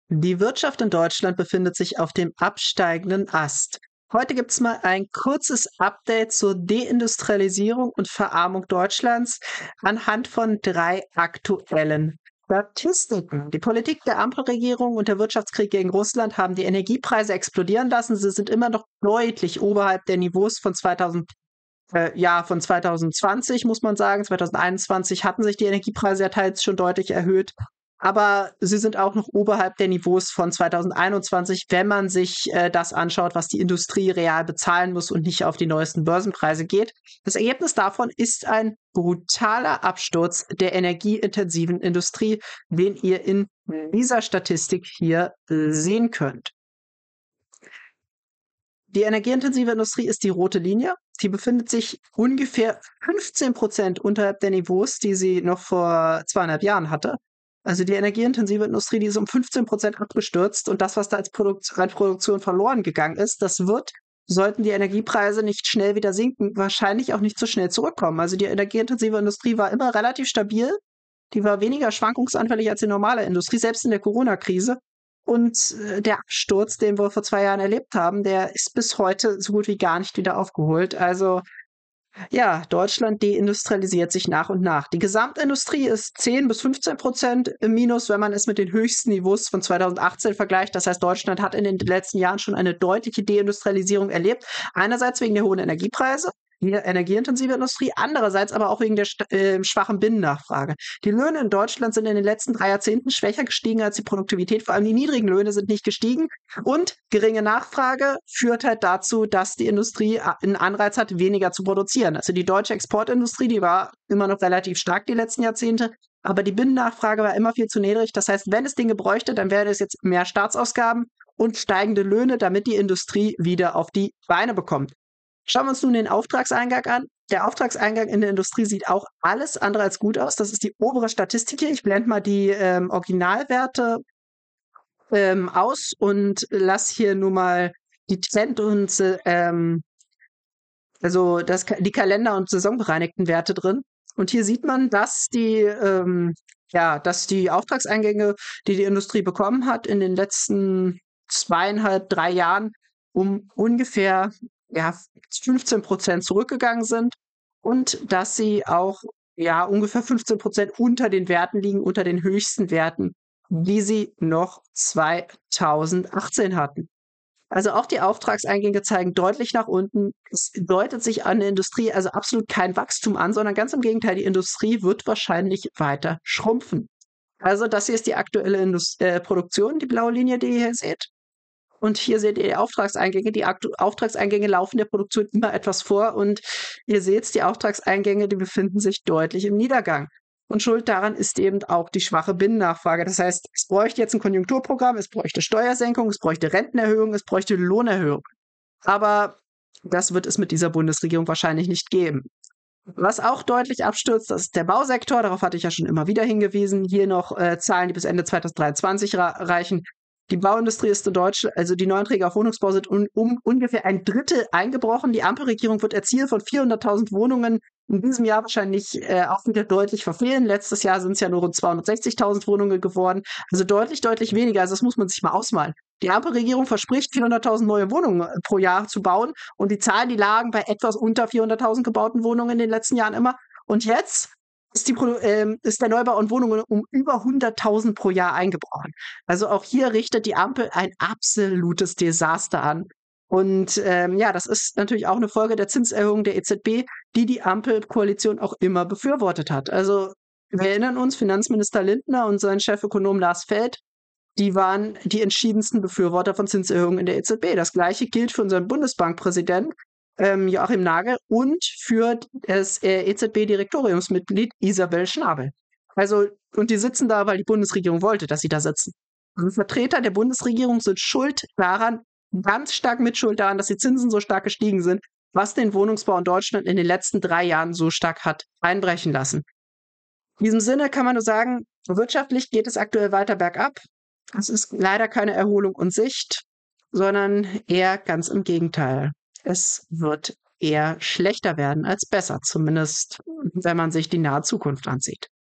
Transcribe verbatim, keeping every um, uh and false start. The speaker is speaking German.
Die Wirtschaft in Deutschland befindet sich auf dem absteigenden Ast. Heute gibt es mal ein kurzes Update zur Deindustrialisierung und Verarmung Deutschlands anhand von drei aktuellen Statistiken. Die Politik der Ampelregierung und der Wirtschaftskrieg gegen Russland haben die Energiepreise explodieren lassen. Sie sind immer noch deutlich oberhalb der Niveaus von zweitausend, äh, ja, von zwanzig zwanzig, muss man sagen. zwanzig einundzwanzig hatten sich die Energiepreise ja teils schon deutlich erhöht. Aber sie sind auch noch oberhalb der Niveaus von zwanzig einundzwanzig, wenn man sich äh, das anschaut, was die Industrie real bezahlen muss und nicht auf die neuesten Börsenpreise geht. Das Ergebnis davon ist ein brutaler Absturz der energieintensiven Industrie, den ihr in dieser Statistik hier äh, sehen könnt. Die energieintensive Industrie ist die rote Linie. Die befindet sich ungefähr fünfzehn Prozent unterhalb der Niveaus, die sie noch vor zweieinhalb Jahren hatte. Also die energieintensive Industrie, die ist um fünfzehn Prozent abgestürzt und das, was da als, Produkt, als Produktion verloren gegangen ist, das wird, sollten die Energiepreise nicht schnell wieder sinken, wahrscheinlich auch nicht so schnell zurückkommen. Also die energieintensive Industrie war immer relativ stabil, die war weniger schwankungsanfällig als die normale Industrie, selbst in der Corona-Krise. Und äh, der Absturz, den wir vor zwei Jahren erlebt haben, der ist bis heute so gut wie gar nicht wieder aufgeholt. Also ja, Deutschland deindustrialisiert sich nach und nach. Die Gesamtindustrie ist zehn bis fünfzehn Prozent im Minus, wenn man es mit den höchsten Niveaus von zweitausendachtzehn vergleicht. Das heißt, Deutschland hat in den letzten Jahren schon eine deutliche Deindustrialisierung erlebt. Einerseits wegen der hohen Energiepreise, die energieintensive Industrie, andererseits aber auch wegen der äh, schwachen Binnennachfrage. Die Löhne in Deutschland sind in den letzten drei Jahrzehnten schwächer gestiegen als die Produktivität. Vor allem die niedrigen Löhne sind nicht gestiegen. Und geringe Nachfrage führt halt dazu, dass die Industrie einen Anreiz hat, weniger zu produzieren. Also die deutsche Exportindustrie, die war immer noch relativ stark die letzten Jahrzehnte. Aber die Binnennachfrage war immer viel zu niedrig. Das heißt, wenn es Dinge bräuchte, dann wäre es jetzt mehr Staatsausgaben und steigende Löhne, damit die Industrie wieder auf die Beine bekommt. Schauen wir uns nun den Auftragseingang an. Der Auftragseingang in der Industrie sieht auch alles andere als gut aus. Das ist die obere Statistik hier. Ich blende mal die ähm, Originalwerte ähm, aus und lasse hier nur mal die Trend- und ähm, also das, die Kalender- und saisonbereinigten Werte drin. Und hier sieht man, dass die, ähm, ja, dass die Auftragseingänge, die die Industrie bekommen hat, in den letzten zweieinhalb, drei Jahren um ungefähr ja, fünfzehn Prozent zurückgegangen sind und dass sie auch ja, ungefähr fünfzehn Prozent unter den Werten liegen, unter den höchsten Werten, die sie noch zweitausendachtzehn hatten. Also auch die Auftragseingänge zeigen deutlich nach unten. Es deutet sich an der Industrie also absolut kein Wachstum an, sondern ganz im Gegenteil, die Industrie wird wahrscheinlich weiter schrumpfen. Also das hier ist die aktuelle Indust äh, Produktion, die blaue Linie, die ihr hier seht. Und hier seht ihr die Auftragseingänge. Die Aktu Auftragseingänge laufen der Produktion immer etwas vor. Und ihr seht, die Auftragseingänge, die befinden sich deutlich im Niedergang. Und schuld daran ist eben auch die schwache Binnennachfrage. Das heißt, es bräuchte jetzt ein Konjunkturprogramm, es bräuchte Steuersenkung, es bräuchte Rentenerhöhung, es bräuchte Lohnerhöhung. Aber das wird es mit dieser Bundesregierung wahrscheinlich nicht geben. Was auch deutlich abstürzt, das ist der Bausektor. Darauf hatte ich ja schon immer wieder hingewiesen. Hier noch äh, Zahlen, die bis Ende zweitausenddreiundzwanzig reichen. Die Bauindustrie ist in Deutschland, also die Neuanträge auf Wohnungsbau sind um, um ungefähr ein Drittel eingebrochen. Die Ampelregierung wird ihr Ziel von vierhunderttausend Wohnungen in diesem Jahr wahrscheinlich äh, auch wieder deutlich verfehlen. Letztes Jahr sind es ja nur rund zweihundertsechzigtausend Wohnungen geworden. Also deutlich, deutlich weniger. Also das muss man sich mal ausmalen. Die Ampelregierung verspricht, vierhunderttausend neue Wohnungen pro Jahr zu bauen. Und die Zahlen, die lagen bei etwas unter vierhunderttausend gebauten Wohnungen in den letzten Jahren immer. Und jetzt ist, die, ähm, ist der Neubau an Wohnungen um über hunderttausend pro Jahr eingebrochen. Also auch hier richtet die Ampel ein absolutes Desaster an. Und ähm, ja, das ist natürlich auch eine Folge der Zinserhöhung der E Z B, die die Ampelkoalition auch immer befürwortet hat. Also wir erinnern uns, Finanzminister Lindner und sein Chefökonom Lars Feld, die waren die entschiedensten Befürworter von Zinserhöhungen in der E Z B. Das Gleiche gilt für unseren Bundesbankpräsidenten ähm, Joachim Nagel und für das äh, E Z B-Direktoriumsmitglied Isabel Schnabel. Also, und die sitzen da, weil die Bundesregierung wollte, dass sie da sitzen. Also Vertreter der Bundesregierung sind schuld daran, ganz stark mitschuld daran, dass die Zinsen so stark gestiegen sind, was den Wohnungsbau in Deutschland in den letzten drei Jahren so stark hat einbrechen lassen. In diesem Sinne kann man nur sagen, wirtschaftlich geht es aktuell weiter bergab. Es ist leider keine Erholung in Sicht, sondern eher ganz im Gegenteil. Es wird eher schlechter werden als besser, zumindest wenn man sich die nahe Zukunft ansieht.